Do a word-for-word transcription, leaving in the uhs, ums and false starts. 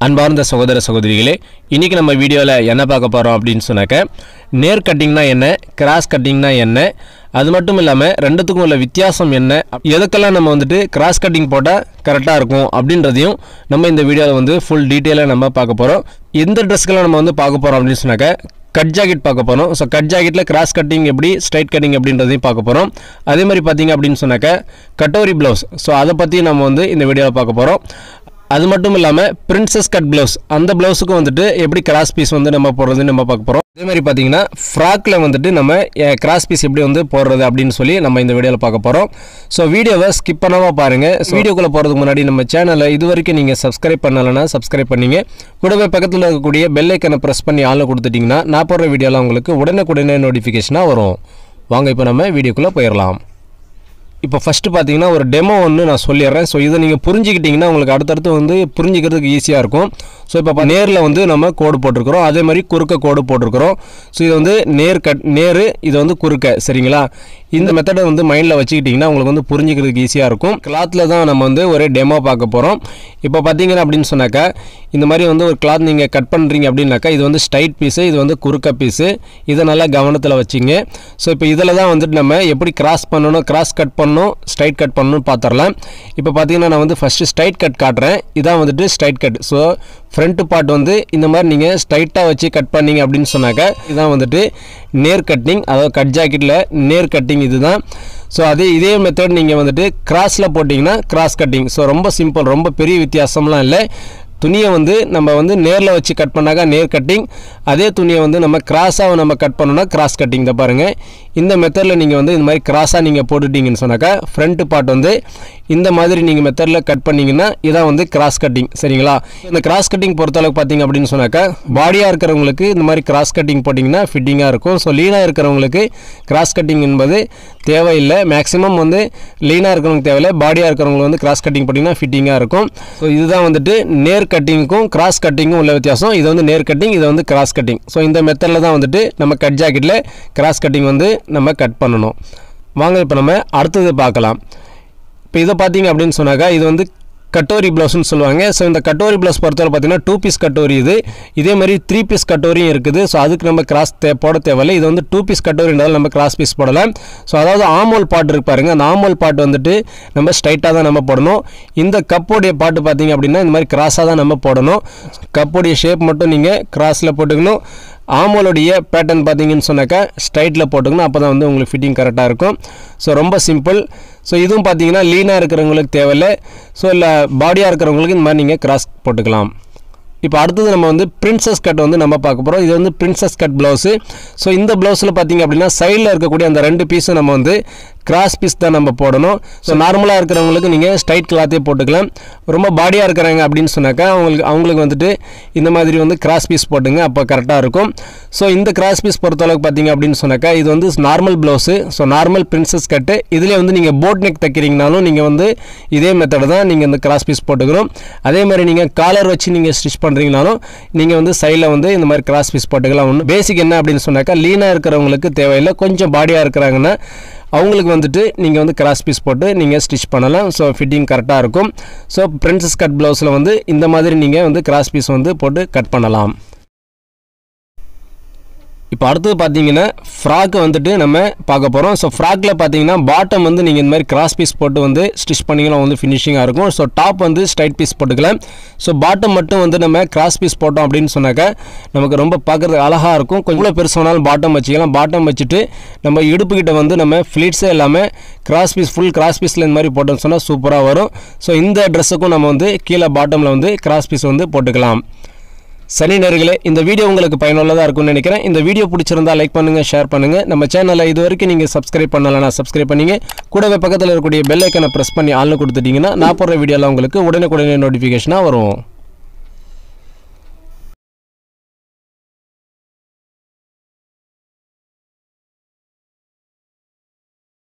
அன்பார்ந்த சகோதர சகோதரிகளே, இன்றைக்கி நம்ம வீடியோவில் என்ன பார்க்க போகிறோம் அப்படின்னு சொன்னாக்க, நேர் கட்டிங்னா என்ன, கிராஸ் கட்டிங்னா என்ன, அது மட்டும் இல்லாமல் ரெண்டுத்துக்கும் உள்ள வித்தியாசம் என்ன, எதுக்கெல்லாம் நம்ம வந்துட்டு கிராஸ் கட்டிங் போட்டால் கரெக்டாக இருக்கும் அப்படின்றதையும் நம்ம இந்த வீடியோவில் வந்து ஃபுல் டீட்டெயிலாக நம்ம பார்க்க போகிறோம். எந்த ட்ரெஸ்க்கெல்லாம் நம்ம வந்து பார்க்க போகிறோம் அப்படின்னு சொன்னாக்க, கட் ஜாக்கெட் பார்க்க போகிறோம். ஸோ கட் ஜாக்கெட்டில் கிராஸ் கட்டிங் எப்படி, ஸ்ட்ரைட் கட்டிங் அப்படின்றதையும் பார்க்க போகிறோம். அதே மாதிரி பார்த்திங்க அப்படின்னு சொன்னாக்க கட்டோரி ப்ளவுஸ், ஸோ அதை பற்றி நம்ம வந்து இந்த வீடியோவில் பார்க்க போகிறோம். அது மட்டும் இல்லாமல் பிரின்சஸ் கட் ப்ளவுஸ், அந்த ப்ளவுஸுக்கும் வந்துட்டு எப்படி கிராஸ் பீஸ் வந்து நம்ம போடுறதுன்னு நம்ம பார்க்க போகிறோம். அதே மாதிரி பார்த்தீங்கன்னா ஃப்ராக்கில் வந்துட்டு நம்ம கிராஸ் பீஸ் எப்படி வந்து போடுறது அப்படின்னு சொல்லி நம்ம இந்த வீடியோவில் பார்க்க போகிறோம். ஸோ வீடியோவை ஸ்கிப் பண்ணாமல் பாருங்கள். வீடியோக்குள்ளே போகிறதுக்கு முன்னாடி நம்ம சேனலை இது வரைக்கும் நீங்கள் சப்ஸ்கிரைப் பண்ணலைன்னா சப்ஸ்கிரைப் பண்ணிங்க. கூடவே பக்கத்தில் இருக்கக்கூடிய பெல் ஐக்கனை ப்ரெஸ் பண்ணி ஆளில் கொடுத்துட்டிங்கன்னா நான் போடுற வீடியோலாம் உங்களுக்கு உடனுக்குடனே நோட்டிஃபிகேஷனாக வரும். வாங்க இப்போ நம்ம வீடியோக்குள்ளே போயிடலாம். இப்போ ஃபஸ்ட்டு பார்த்தீங்கன்னா ஒரு டெமோ ஒன்று நான் சொல்லிடுறேன். ஸோ இதை நீங்கள் புரிஞ்சிக்கிட்டிங்கன்னா உங்களுக்கு அடுத்தடுத்து வந்து புரிஞ்சிக்கிறதுக்கு ஈஸியாக இருக்கும். ஸோ இப்போ நேரில் வந்து நம்ம கோடு போட்டிருக்கிறோம், அதே மாதிரி குறுக்க கோடு போட்டிருக்கிறோம். ஸோ இது வந்து நேர் கட் நேர், இது வந்து குறுக்க, சரிங்களா? இந்த மெத்தடை வந்து மைண்டில் வச்சுக்கிட்டிங்கன்னா உங்களுக்கு வந்து புரிஞ்சிக்கிறதுக்கு ஈஸியாக இருக்கும். கிளாத்தில் தான் நம்ம வந்து ஒரு டெமோ பார்க்க போகிறோம். இப்போ பார்த்தீங்கன்னா அப்படின்னு சொன்னாக்கா, இந்த மாதிரி வந்து ஒரு கிளாத் நீங்கள் கட் பண்ணுறீங்க அப்படின்னாக்கா, இது வந்து ஸ்ட்ரைட் பீஸு, இது வந்து குறுக்க பீஸு, இதை நல்லா கவனத்தில் வச்சிங்க. ஸோ இப்போ இதில் தான் வந்துட்டு நம்ம எப்படி கிராஸ் பண்ணணும், கிராஸ் கட் பண்ணணும், ஸ்ட்ரைட் கட் பண்ணணும்னு பார்த்துடலாம். இப்போ பார்த்தீங்கன்னா நான் வந்து ஃபஸ்ட்டு ஸ்ட்ரைட் கட் காட்டுறேன். இதான் வந்துட்டு straight cut. So front part வந்து இந்த மாதிரி நீங்கள் ஸ்ட்ரைட்டாக வச்சு கட் பண்ணிங்க அப்படின்னு சொன்னாக்கா இதுதான் வந்துட்டு நேர் கட்டிங், அதாவது கட் ஜாக்கெட்டில் நேர் கட்டிங் இதுதான். ஸோ அதே இதே மெத்தட் நீங்கள் வந்துட்டு கிராஸில் போட்டிங்கன்னா கிராஸ் கட்டிங். ஸோ ரொம்ப சிம்பிள், ரொம்ப பெரிய வித்தியாசம்லாம் இல்லை. துணியை வந்து நம்ம வந்து நேரில் வச்சு கட் பண்ணாக்கா நேர் கட்டிங், அதே துணியை வந்து நம்ம கிராஸாக நம்ம கட் பண்ணோன்னா கிராஸ் கட்டிங். தான் பாருங்கள், இந்த மெத்தடில் நீங்கள் வந்து இந்த மாதிரி கிராஸாக நீங்கள் போட்டுட்டிங்கன்னு சொன்னாக்கா ஃப்ரண்ட்டு பார்ட் வந்து இந்த மாதிரி நீங்கள் மெத்தடில் கட் பண்ணிங்கன்னா இதான் வந்து கிராஸ் கட்டிங், சரிங்களா? இந்த கிராஸ் கட்டிங் பொறுத்தளவுக்கு பார்த்தீங்க அப்படின்னு சொன்னாக்கா, பாடியாக இருக்கிறவங்களுக்கு இந்த மாதிரி கிராஸ் கட்டிங் போட்டிங்கன்னா ஃபிட்டிங்காக இருக்கும். ஸோ லீனாக இருக்கிறவங்களுக்கு கிராஸ் கட்டிங் என்பது தேவையில்லை. மேக்ஸிமம் வந்து லீனாக இருக்கிறவங்களுக்கு தேவையில்லை, பாடியாக இருக்கிறவங்களுக்கு வந்து கிராஸ் கட்டிங் போட்டிங்கன்னா ஃபிட்டிங்காக இருக்கும். ஸோ இதுதான் வந்துட்டு நேர் கட்டிங்க்கும் கிராஸ் கட்டிங்கும் உள்ள வித்தியாசம். இது வந்து நேர் கட்டிங், இது வந்து கிராஸ் கட்டிங். ஸோ இந்த மெத்தடில் தான் வந்துட்டு நம்ம கட் ஜாக்கெட்டில் கிராஸ் கட்டிங் வந்து நம்ம கட் பண்ணணும். வாங்க இப்போ நம்ம அடுத்தது பார்க்கலாம். இப்போ இதை பார்த்தீங்க அப்படின்னு சொன்னாக்கா, இது வந்து கட்டோரி ப்ளவுஸ்னு சொல்லுவாங்க. ஸோ இந்த கட்டோரி ப்ளவுஸ் பொறுத்தவரை பார்த்தீங்கன்னா டூ பீஸ் கட்டோரி இது. இதே மாதிரி த்ரீ பீஸ் கட்டோரியும் இருக்குது. ஸோ அதுக்கு நம்ம கிராஸ் தே போட தேவையில்லை. இது வந்து டூ பீஸ் கட்டோரினாலும் நம்ம கிராஸ் பீஸ் போடலாம். ஸோ அதாவது ஆமோல் பாட்டு இருக்கு பாருங்கள், அந்த ஆமோல் பாட்டு வந்துட்டு நம்ம ஸ்ட்ரைட்டாக தான் நம்ம போடணும். இந்த கப்போடைய பாட்டு பார்த்தீங்க அப்படின்னா இந்த மாதிரி கிராஸாக தான் நம்ம போடணும். கப்போடைய ஷேப் மட்டும் நீங்கள் கிராஸில் போட்டுக்கணும். ஆமோலுடைய பேட்டர்ன் பார்த்தீங்கன்னு சொன்னாக்கா ஸ்ட்ரைட்டில் போட்டுக்கணும். அப்போ தான் வந்து உங்களுக்கு ஃபிட்டிங் கரெக்டாக இருக்கும். ஸோ ரொம்ப சிம்பிள். ஸோ இதுவும் பார்த்தீங்கன்னா லீனாக இருக்கிறவங்களுக்கு தேவையில்லை. ஸோ இல்லை பாடியாக இருக்கிறவங்களுக்கு இந்த மாதிரி நீங்கள் கிராஸ் போட்டுக்கலாம். இப்போ அடுத்தது நம்ம வந்து பிரின்சஸ் கட் வந்து நம்ம பார்க்க போகிறோம். இது வந்து பிரின்சஸ் கட் ப்ளவுஸு. ஸோ இந்த ப்ளவுஸில் பார்த்தீங்க அப்படின்னா சைடில் இருக்கக்கூடிய அந்த ரெண்டு பீஸும் நம்ம வந்து கிராஸ் பீஸ் தான் நம்ம போடணும். ஸோ நார்மலாக இருக்கிறவங்களுக்கு நீங்கள் ஸ்ட்ரைட் கிளாத்தே போட்டுக்கலாம். ரொம்ப பாடியாக இருக்கிறாங்க அப்படின்னு சொன்னாக்கா அவங்களுக்கு அவங்களுக்கு வந்துட்டு இந்த மாதிரி வந்து கிராஸ் பீஸ் போட்டுங்க, அப்போ கரெக்டாக இருக்கும். ஸோ இந்த கிராஸ் பீஸ் பொறுத்தளவுக்கு பார்த்தீங்க அப்படின்னு சொன்னாக்கா இது வந்து normal blouse. So normal princess cut. இதிலே வந்து நீங்கள் போட் நெக் தைக்கிறீங்கனாலும் நீங்கள் வந்து இதே மெத்தட் தான் நீங்கள் இந்த கிராஸ் பீஸ் போட்டுக்கிறோம். அதே மாதிரி நீங்கள் காலர் வச்சு நீங்கள் ஸ்டிச் பண்ணுறீங்கனாலும் நீங்கள் வந்து சைடில் வந்து இந்த மாதிரி கிராஸ் பீஸ் போட்டுக்கலாம். ஒன்று பேசிக் என்ன அப்படின்னு சொன்னாக்கா, லீனாக இருக்கிறவங்களுக்கு தேவையில்லை. கொஞ்சம் பாடியாக இருக்கிறாங்கன்னா அவங்களுக்கு வந்துட்டு நீங்கள் வந்து கிராஸ் பீஸ் போட்டு நீங்கள் ஸ்டிச் பண்ணலாம். ஸோ ஃபிட்டிங் கரெக்டாக இருக்கும். ஸோ பிரின்சஸ் கட் ப்ளவுஸில் வந்து இந்த மாதிரி நீங்கள் வந்து கிராஸ் பீஸ் வந்து போட்டு கட் பண்ணலாம். இப்போ அடுத்தது பார்த்தீங்கன்னா ஃப்ராக்கு வந்துட்டு நம்ம பார்க்க போகிறோம். ஸோ ஃப்ராக்கில் பார்த்தீங்கன்னா பாட்டம் வந்து நீங்கள் இந்த மாதிரி கிராஸ் பீஸ் போட்டு வந்து ஸ்டிச் பண்ணிங்கன்னா வந்து ஃபினிஷிங்காக இருக்கும். ஸோ டாப் வந்து ஸ்ட்ரைட் பீஸ் போட்டுக்கலாம். ஸோ பாட்டம் மட்டும் வந்து நம்ம கிராஸ் பீஸ் போட்டோம் அப்படின்னு சொன்னாக்கா நமக்கு ரொம்ப பார்க்குறதுக்கு அழகாக இருக்கும். கொஞ்சம் பெருசு வேணாலும் பாட்டம் வச்சுக்கலாம். பாட்டம் வச்சுட்டு நம்ம இடுப்புக்கிட்ட வந்து நம்ம ஃப்ளீட்ஸே எல்லாமே கிராஸ் பீஸ், ஃபுல் கிராஸ் பீஸில் இந்த மாதிரி போட்டோம்னு சொன்னால் சூப்பராக வரும். ஸோ இந்த ட்ரெஸ்ஸுக்கும் நம்ம வந்து கீழே பாட்டமில் வந்து கிராஸ் பீஸ் வந்து போட்டுக்கலாம். சரி நேயர்களே, இந்த வீடியோ உங்களுக்கு பயனுள்ளதாக இருக்கும்னு நினைக்கிறேன். இந்த வீடியோ பிடிச்சிருந்தால் லைக் பண்ணுங்கள், ஷேர் பண்ணுங்கள். நம்ம சேனலை இது வரைக்கும் நீங்கள் சப்ஸ்கிரைப் பண்ணலைன்னா சப்ஸ்கிரைப் பண்ணிங்க. கூடவே பக்கத்தில் இருக்கக்கூடிய பெல் ஐக்கனை ப்ரெஸ் பண்ணி ஆள்னு கொடுத்துட்டிங்கன்னா நான் போடுற வீடியோவில் உங்களுக்கு உடனுக்குடனே நோட்டிஃபிகேஷனாக வரும்.